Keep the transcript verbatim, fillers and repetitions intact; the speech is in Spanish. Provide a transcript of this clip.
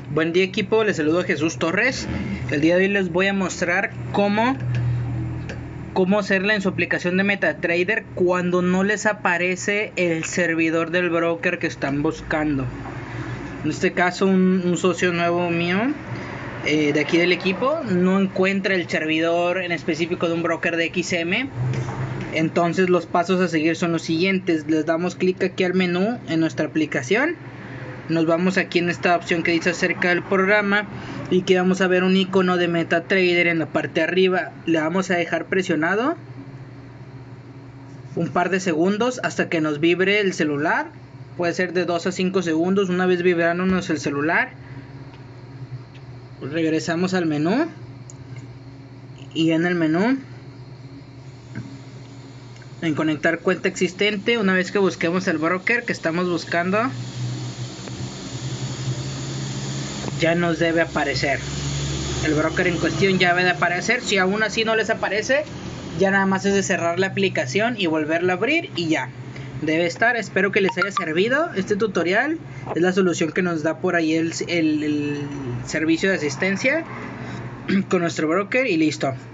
Buen día, equipo, les saludo a Jesús Torres. El día de hoy les voy a mostrar cómo cómo hacerla en su aplicación de MetaTrader cuando no les aparece el servidor del broker que están buscando. En este caso un, un socio nuevo mío eh, de aquí del equipo no encuentra el servidor en específico de un broker de X M. Entonces los pasos a seguir son los siguientes. Les damos clic aquí al menú en nuestra aplicación. Nos vamos aquí en esta opción que dice acerca del programa y que vamos a ver un icono de MetaTrader en la parte de arriba. Le vamos a dejar presionado un par de segundos hasta que nos vibre el celular. Puede ser de dos a cinco segundos. Una vez vibrándonos el celular, regresamos al menú y en el menú en conectar cuenta existente, una vez que busquemos el broker que estamos buscando, ya nos debe aparecer el broker en cuestión, ya debe de aparecer. Si aún así no les aparece, ya nada más es de cerrar la aplicación y volverla a abrir y ya debe estar. Espero que les haya servido este tutorial. Es la solución que nos da por ahí el, el, el servicio de asistencia con nuestro broker y listo.